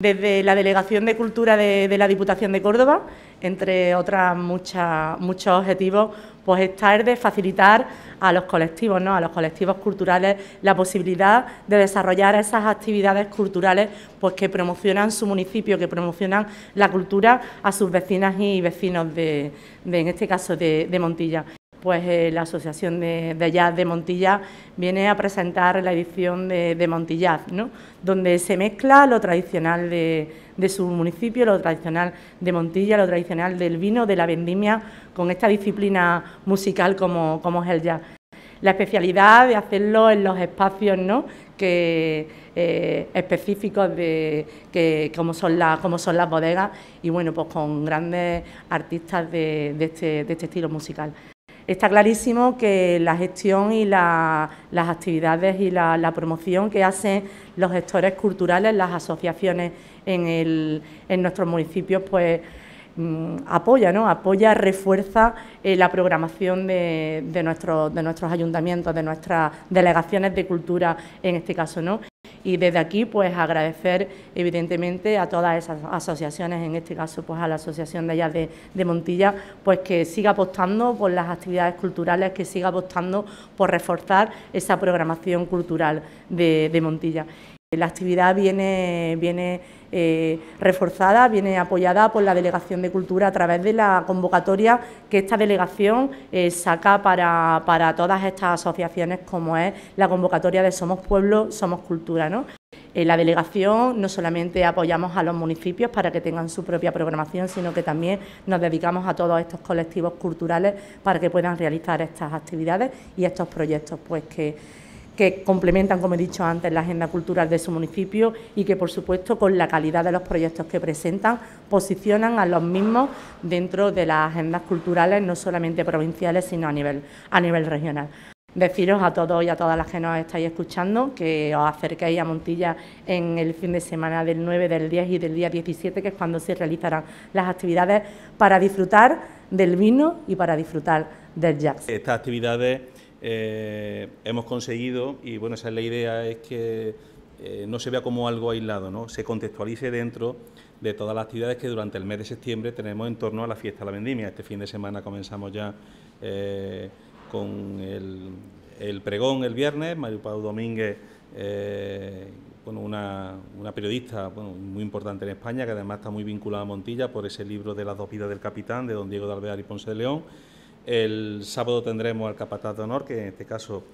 Desde la Delegación de Cultura de la Diputación de Córdoba, entre otros muchos objetivos, pues está el de facilitar a los colectivos, ¿no?, a los colectivos culturales, la posibilidad de desarrollar esas actividades culturales pues que promocionan su municipio, que promocionan la cultura a sus vecinas y vecinos en este caso de Montilla. Pues la Asociación de Jazz de Montilla viene a presentar la edición de Montillaz, ¿no?, donde se mezcla lo tradicional de su municipio, lo tradicional de Montilla, lo tradicional del vino, de la vendimia, con esta disciplina musical como es el jazz. La especialidad de hacerlo en los espacios, ¿no?, específicos como son las bodegas, y bueno, pues con grandes artistas de este estilo musical. Está clarísimo que la gestión y las actividades y la promoción que hacen los gestores culturales, las asociaciones en nuestros municipios, pues apoya, ¿no?, refuerza la programación de nuestros ayuntamientos, de nuestras delegaciones de cultura en este caso, ¿no? Y desde aquí, pues agradecer evidentemente a todas esas asociaciones, en este caso pues a la Asociación de Jazz de Montilla, pues que siga apostando por las actividades culturales, que siga apostando por reforzar esa programación cultural de Montilla. La actividad viene reforzada, viene apoyada por la Delegación de Cultura a través de la convocatoria que esta delegación saca para todas estas asociaciones, como es la convocatoria de Somos Pueblo, Somos Cultura, ¿no? En la delegación no solamente apoyamos a los municipios para que tengan su propia programación, sino que también nos dedicamos a todos estos colectivos culturales para que puedan realizar estas actividades y estos proyectos, pues que complementan, como he dicho antes, la agenda cultural de su municipio y que, por supuesto, con la calidad de los proyectos que presentan, posicionan a los mismos dentro de las agendas culturales, no solamente provinciales, sino a nivel regional. Deciros a todos y a todas las que nos estáis escuchando que os acerquéis a Montilla en el fin de semana del 9, del 10 y del día 17, que es cuando se realizarán las actividades para disfrutar del vino y para disfrutar del jazz. Estas actividades hemos conseguido, y bueno, esa es la idea, es que no se vea como algo aislado, ¿no?, se contextualice dentro de todas las actividades que durante el mes de septiembre tenemos en torno a la fiesta de la vendimia. Este fin de semana comenzamos ya con el pregón el viernes. Mari Pau Domínguez, bueno, una periodista muy importante en España, que además está muy vinculada a Montilla por ese libro de Las dos vidas del capitán, de don Diego de Alvear y Ponce de León. El sábado tendremos al capataz de honor, que en este caso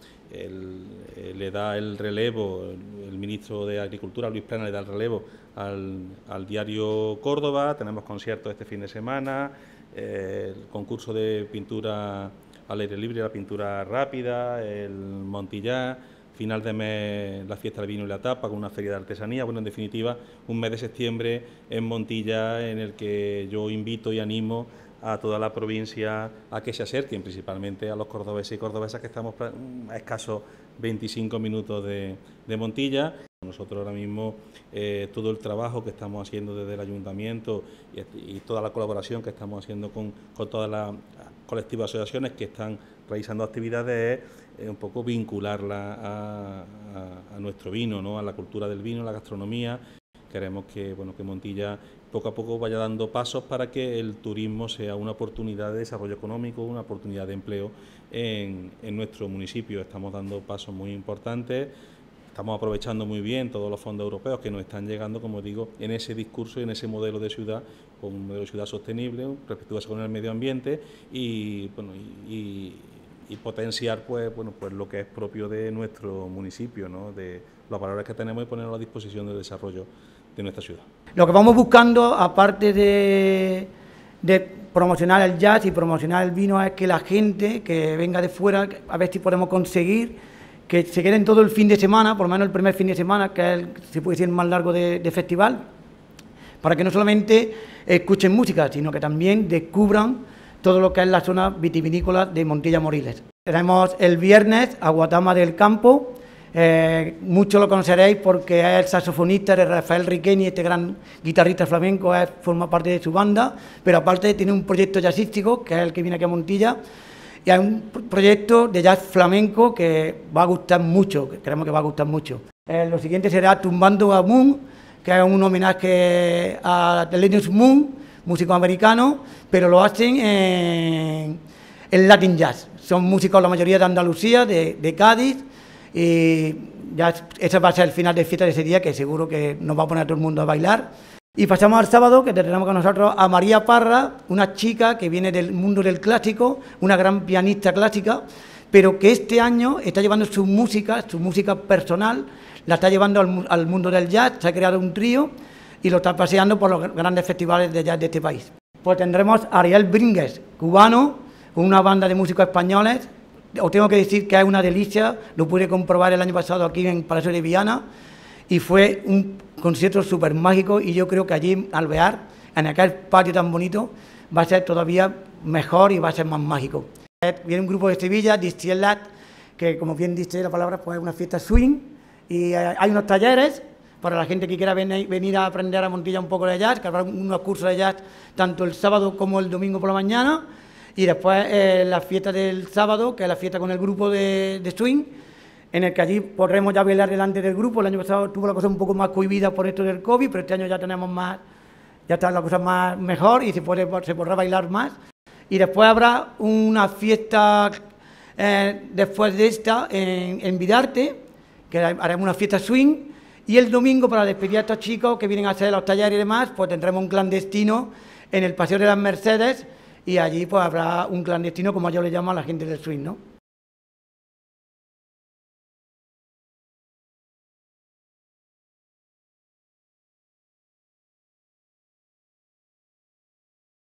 le da el relevo, el ministro de Agricultura, Luis Plana, le da el relevo al diario Córdoba. Tenemos conciertos este fin de semana, el concurso de pintura al aire libre, la pintura rápida, el Montillá, final de mes la fiesta del vino y la tapa con una feria de artesanía. Bueno, en definitiva, un mes de septiembre en Montilla en el que yo invito y animo a toda la provincia a que se acerquen, principalmente a los cordobeses y cordobesas que estamos a escasos 25 minutos de Montilla. Nosotros ahora mismo todo el trabajo que estamos haciendo desde el ayuntamiento y toda la colaboración que estamos haciendo con todas las colectivas asociaciones que están realizando actividades es un poco vincularla a nuestro vino, ¿no?, a la cultura del vino, a la gastronomía. Queremos que Montilla poco a poco vaya dando pasos para que el turismo sea una oportunidad de desarrollo económico, una oportunidad de empleo en nuestro municipio. Estamos dando pasos muy importantes, estamos aprovechando muy bien todos los fondos europeos que nos están llegando, como digo, en ese discurso y en ese modelo de ciudad, con un modelo de ciudad sostenible, respetuosa con el medio ambiente y potenciar pues lo que es propio de nuestro municipio, ¿no?, de los valores que tenemos y ponerlos a disposición del desarrollo de nuestra ciudad. Lo que vamos buscando, aparte de promocionar el jazz y promocionar el vino, es que la gente que venga de fuera, a ver si podemos conseguir que se queden todo el fin de semana, por lo menos el primer fin de semana, que es se puede decir el más largo de festival, para que no solamente escuchen música, sino que también descubran todo lo que es la zona vitivinícola de Montilla Moriles. Tenemos el viernes a Guatama del Campo. Muchos lo conoceréis porque es el saxofonista de Rafael Riqueni, este gran guitarrista flamenco, forma parte de su banda, pero aparte tiene un proyecto jazzístico, que es el que viene aquí a Montilla, y hay un proyecto de jazz flamenco que va a gustar mucho, que creemos que va a gustar mucho. Lo siguiente será Tumbando Amun, que es un homenaje a Thelonious Monk, músico americano, pero lo hacen en Latin Jazz. Son músicos la mayoría de Andalucía, de Cádiz, y ya ese va a ser el final de fiesta de ese día, que seguro que nos va a poner a todo el mundo a bailar. Y pasamos al sábado, que tenemos con nosotros a María Parra, una chica que viene del mundo del clásico, una gran pianista clásica, pero que este año está llevando su música personal, la está llevando al mundo del jazz. Se ha creado un trío y lo está paseando por los grandes festivales de jazz de este país. Pues tendremos a Ariel Brínguez, cubano, con una banda de músicos españoles. Os tengo que decir que es una delicia, lo pude comprobar el año pasado aquí en Palacio de Viana, y fue un concierto súper mágico, y yo creo que allí, en Alvear, en aquel patio tan bonito, va a ser todavía mejor y va a ser más mágico. Viene un grupo de Sevilla, Distilleat, que como bien dice la palabra, pues es una fiesta swing, y hay unos talleres para la gente que quiera venir a aprender a Montilla un poco de jazz, que habrá unos cursos de jazz tanto el sábado como el domingo por la mañana, y después la fiesta del sábado, que es la fiesta con el grupo de swing, en el que allí podremos ya bailar delante del grupo. El año pasado tuvo la cosa un poco más cohibida por esto del COVID, pero este año ya tenemos más, ya está la cosa más mejor y se podrá bailar más. Y después habrá una fiesta después de esta en Vidarte, que haremos una fiesta swing, y el domingo, para despedir a estos chicos que vienen a hacer los talleres y demás, pues tendremos un clandestino en el Paseo de las Mercedes, y allí pues habrá un clandestino, como yo le llamo a la gente del swing, ¿no?